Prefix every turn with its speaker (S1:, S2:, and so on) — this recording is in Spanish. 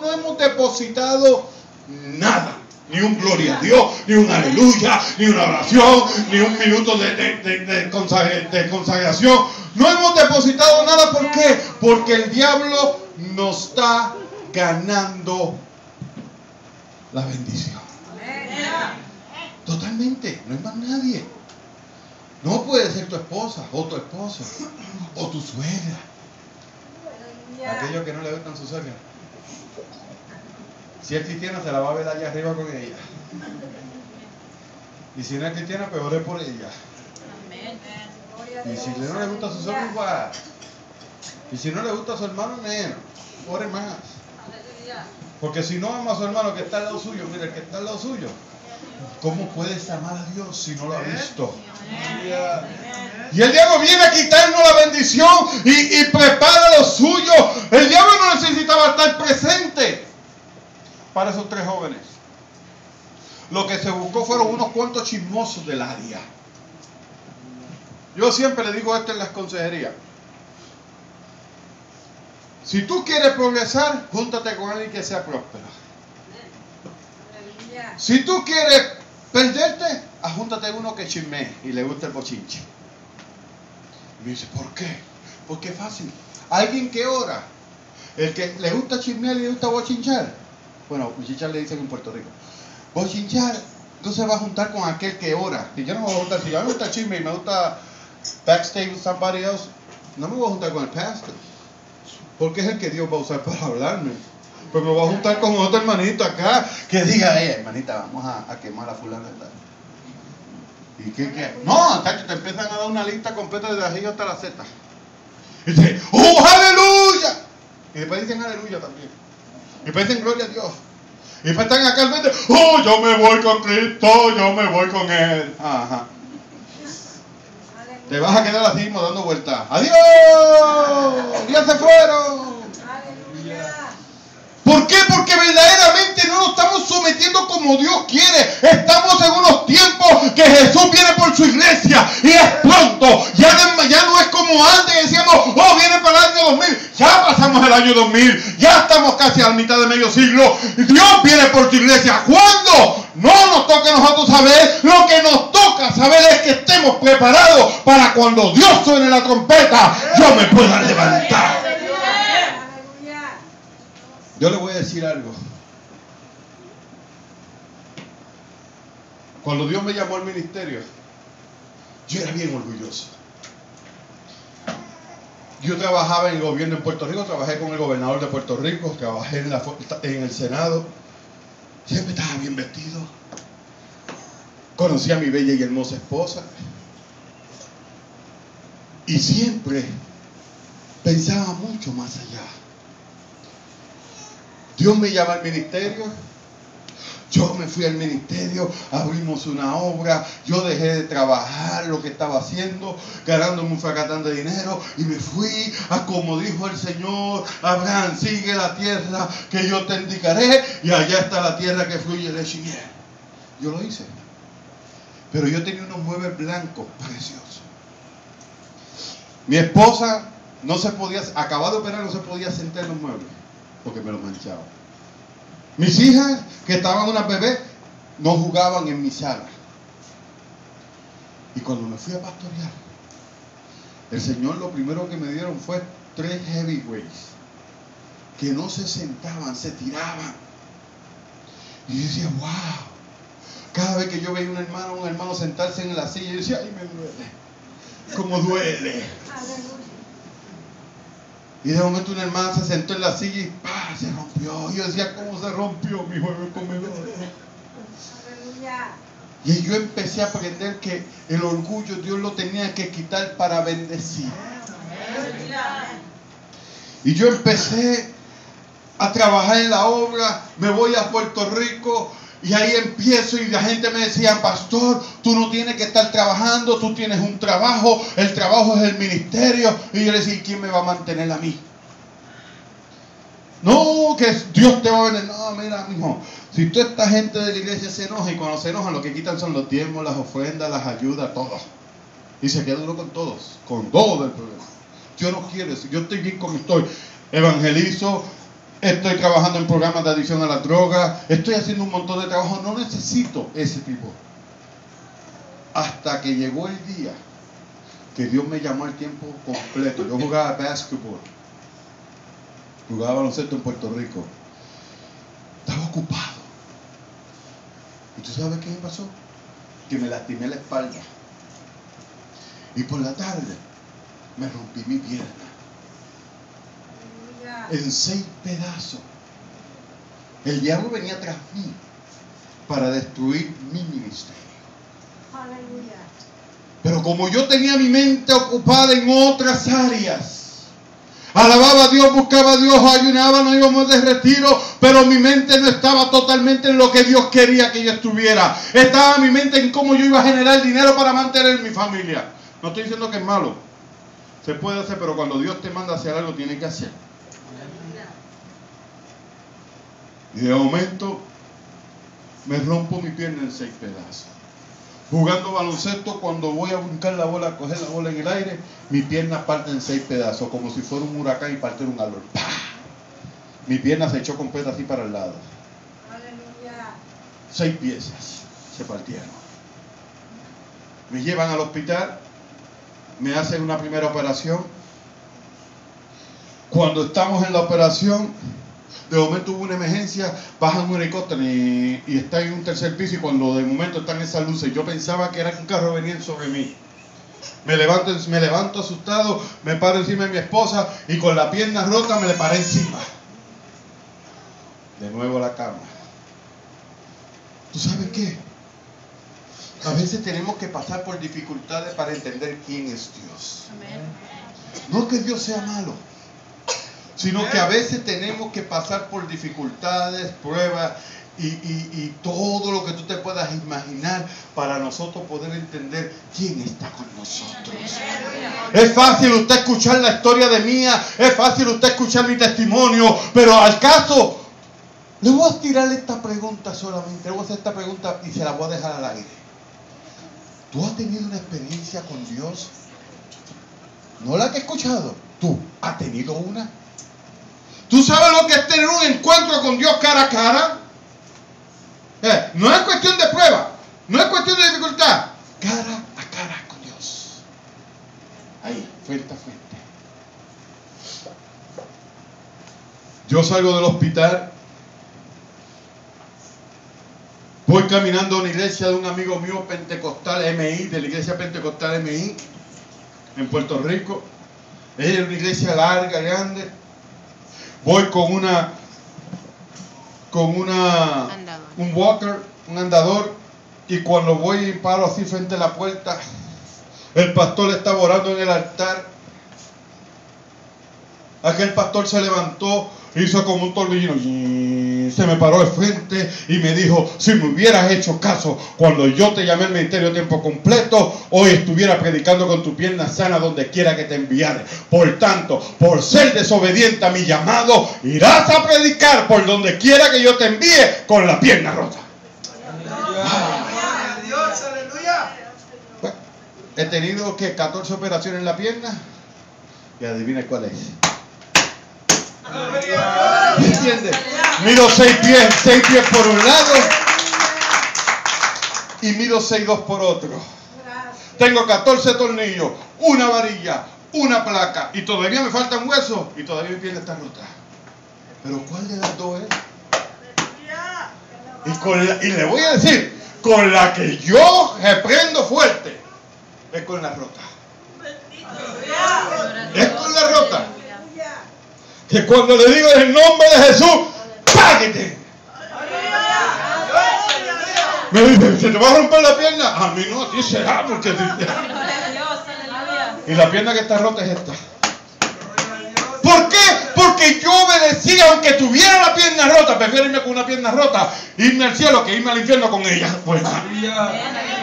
S1: no hemos depositado nada. Ni un gloria a Dios, ni un aleluya, ni una oración, ni un minuto de consagración. No hemos depositado nada. ¿Por qué? Porque el diablo nos está ganando la bendición. Totalmente, no hay más nadie. No puede ser tu esposa, o tu esposo, o tu suegra. Aquellos que no le gustan su suegra. Si es cristiana, se la va a ver allá arriba con ella. Y si no es cristiana, pues ore por ella. Y si no le gusta a su suegro, igual. Y si no le gusta a su hermano, menos. Ore más. Porque si no ama a su hermano que está al lado suyo, mira, el que está al lado suyo, ¿cómo puedes amar a Dios si no lo ha visto? Y el diablo viene a quitarnos la bendición y prepara lo suyo. El diablo no necesitaba estar presente para esos tres jóvenes. Lo que se buscó fueron unos cuantos chismosos del área. Yo siempre le digo esto en las consejerías. Si tú quieres progresar, júntate con alguien que sea próspero. Si tú quieres perderte, júntate uno que chismee y le gusta el bochinche. Y me dice, ¿por qué? Porque es fácil. Alguien que ora, el que le gusta chismear y le gusta bochinchar. Bueno, bochinchar le dicen en Puerto Rico. Bochinchar, tú se vas a juntar con aquel que ora. Y yo no me voy a juntar, si a mí me gusta chisme y me gusta backstage with somebody else, no me voy a juntar con el pastor. Porque es el que Dios va a usar para hablarme. Pues me voy a juntar con otro hermanito acá que diga, hermanita, vamos a quemar a fulana. ¿Y qué? No, tacho, te empiezan a dar una lista completa desde arriba hasta la Z. Y dice, ¡oh, aleluya! Y después dicen aleluya también. Y después dicen gloria a Dios. Y después están acá al frente, ¡oh, yo me voy con Cristo, yo me voy con Él! Ajá. Te vas a quedar así mismo dando vueltas. ¡Adiós! ¡Ya se fueron! ¿Por qué? Porque verdaderamente no nos estamos sometiendo como Dios quiere. Estamos en unos tiempos que Jesús viene por su iglesia y es pronto. Ya no es como antes que decíamos, oh, viene para el año 2000. Ya pasamos el año 2000. Ya estamos casi a la mitad de medio siglo. Dios viene por su iglesia. ¿Cuándo? No nos toca a nosotros saber. Lo que nos toca saber es que estemos preparados para cuando Dios suene la trompeta, yo me pueda levantar. Yo le voy a decir algo. Cuando Dios me llamó al ministerio, yo era bien orgulloso. Yo trabajaba en el gobierno en Puerto Rico, trabajé con el gobernador de Puerto Rico, trabajé en el Senado. Siempre estaba bien vestido. Conocí a mi bella y hermosa esposa. Y siempre pensaba mucho más allá. Dios me llama al ministerio. Yo me fui al ministerio, abrimos una obra, yo dejé de trabajar lo que estaba haciendo, ganándome un fracatán de dinero, y me fui a como dijo el Señor, Abraham, sigue la tierra que yo te indicaré, y allá está la tierra que fluye leche y miel. Yo lo hice. Pero yo tenía unos muebles blancos preciosos. Mi esposa no se podía, acabado de operar, no se podía sentar en los muebles, porque me los manchaba. Mis hijas, que estaban unas bebés, no jugaban en mi sala. Y cuando me fui a pastorear, el Señor lo primero que me dieron fue 3 heavyweights que no se sentaban, se tiraban. Y yo decía, wow. Cada vez que yo veía un hermano sentarse en la silla, yo decía, ay, me duele. ¿Cómo duele? Y de momento una hermana se sentó en la silla y ¡pah! Se rompió. Y yo decía, ¿cómo se rompió mi juego de comedor? Y yo empecé a aprender que el orgullo Dios lo tenía que quitar para bendecir. Y yo empecé a trabajar en la obra, me voy a Puerto Rico. Y ahí empiezo y la gente me decía, pastor, tú no tienes que estar trabajando, tú tienes un trabajo, el trabajo es el ministerio. Y yo le decía, ¿quién me va a mantener a mí? No, que Dios te va a venir. No, mira, mijo, si toda esta gente de la iglesia se enoja, y cuando se enojan lo que quitan son los diezmos, las ofrendas, las ayudas, todo. Y se queda uno con todos, con todo el problema. Yo no quiero eso, yo estoy bien como estoy. Evangelizo, estoy trabajando en programas de adicción a las drogas, estoy haciendo un montón de trabajo, no necesito ese tipo. Hasta que llegó el día que Dios me llamó al tiempo completo. Yo jugaba básquetbol, jugaba baloncesto en Puerto Rico, estaba ocupado. ¿Y tú sabes qué me pasó? Que me lastimé la espalda. Y por la tarde me rompí mi pierna en 6 pedazos. El diablo venía tras mí para destruir mi ministerio.
S2: Aleluya.
S1: Pero como yo tenía mi mente ocupada en otras áreas, alababa a Dios, buscaba a Dios, ayunaba, nos íbamos de retiro, pero mi mente no estaba totalmente en lo que Dios quería que yo estuviera. Estaba mi mente en cómo yo iba a generar dinero para mantener mi familia. No estoy diciendo que es malo, se puede hacer, pero cuando Dios te manda a hacer algo, tienes que hacer. Y de momento me rompo mi pierna en 6 pedazos. Jugando baloncesto, cuando voy a brincar la bola, a coger la bola en el aire, mi pierna parte en 6 pedazos, como si fuera un huracán y parte un árbol. ¡Pah! Mi pierna se echó completa así para el lado.
S2: Aleluya.
S1: 6 piezas se partieron. Me llevan al hospital, me hacen una primera operación. Cuando estamos en la operación, de momento hubo una emergencia, bajan un helicóptero y está en un tercer piso, y cuando de momento están esas luces, yo pensaba que era que un carro venía sobre mí. Me levanto asustado, me paro encima de mi esposa y con la pierna rota me le paré encima. De nuevo a la cama. ¿Tú sabes qué? A veces tenemos que pasar por dificultades para entender quién es Dios. No que Dios sea malo, sino que a veces tenemos que pasar por dificultades, pruebas y todo lo que tú te puedas imaginar para nosotros poder entender quién está con nosotros. Es fácil usted escuchar la historia de Mía, es fácil usted escuchar mi testimonio, pero al caso, le voy a tirar esta pregunta solamente, le voy a hacer esta pregunta y se la voy a dejar al aire. ¿Tú has tenido una experiencia con Dios? No la que he escuchado, tú has tenido una. ¿Tú sabes lo que es tener un encuentro con Dios cara a cara? No es cuestión de prueba, no es cuestión de dificultad. Cara a cara con Dios. Ahí, frente a frente. Yo salgo del hospital, voy caminando a una iglesia de un amigo mío pentecostal MI, de la iglesia pentecostal MI, en Puerto Rico. Es una iglesia larga, grande. Voy con un walker, un andador, y cuando voy y paro así frente a la puerta, el pastor estaba orando en el altar. Aquel pastor se levantó, hizo como un torbellino, se me paró de frente y me dijo: si me hubieras hecho caso cuando yo te llamé al ministerio a tiempo completo, hoy estuviera predicando con tu pierna sana donde quiera que te enviare. Por tanto, por ser desobediente a mi llamado, irás a predicar por donde quiera que yo te envíe con la pierna rota. Bueno, he tenido 14 operaciones en la pierna y adivina cuál es. ¿Me entiendes? Mido 6 pies por un lado y mido 6'2" por otro. Tengo 14 tornillos, una varilla, una placa y todavía me faltan huesos y todavía mi pierna está rota. Pero ¿cuál de las dos es? Y le voy a decir, con la que yo reprendo fuerte es con la rota. Es con la rota. Que cuando le digo en el nombre de Jesús, ¡páguete! Me dice: ¿se te va a romper la pierna? A mí no, a ti será, porque... Y la pierna que está rota es esta. ¿Por qué? Porque yo obedecí, aunque tuviera la pierna rota. Prefiero irme con una pierna rota, irme al cielo, que irme al infierno con ella. Pues,